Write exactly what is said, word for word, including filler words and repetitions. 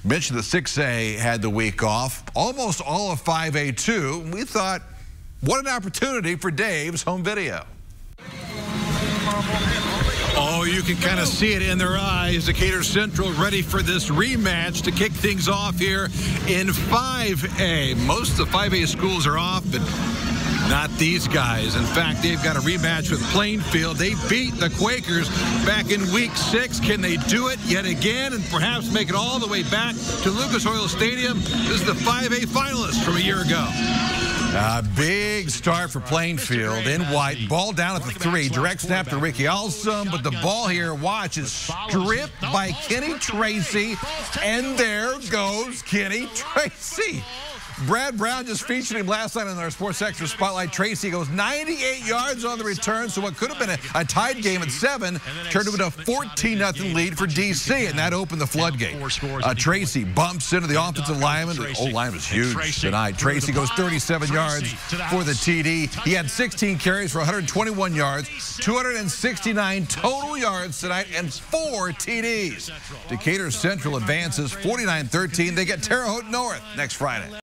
Mentioned the six A had the week off, almost all of five A too. We thought, what an opportunity for Dave's home video. Oh, you can kind of see it in their eyes. Decatur Central ready for this rematch to kick things off here in five A. Most of the five A schools are off, but not these guys. In fact, they've got a rematch with Plainfield. They beat the Quakers back in week six. Can they do it yet again and perhaps make it all the way back to Lucas Oil Stadium? This is the five A finalists from a year ago. A big start for Plainfield in white. Ball down at the three. Direct snap to Ricky Alsum, but the ball here, watch, is stripped by Kenny Tracy. And there goes Kenny Tracy. Brad Brown just featured him last night in our Sports Extra Spotlight. Tracy goes ninety-eight yards on the return, so what could have been a, a tied game at seven turned into a fourteen nothing lead for D C, and that opened the floodgate. Uh, Tracy bumps into the offensive lineman. The old line was huge tonight. Tracy goes thirty-seven yards for the T D. He had sixteen carries for one hundred twenty-one yards, two hundred sixty-nine total yards tonight, and four T Ds. Decatur Central advances forty-nine thirteen. They get Terre Haute North next Friday.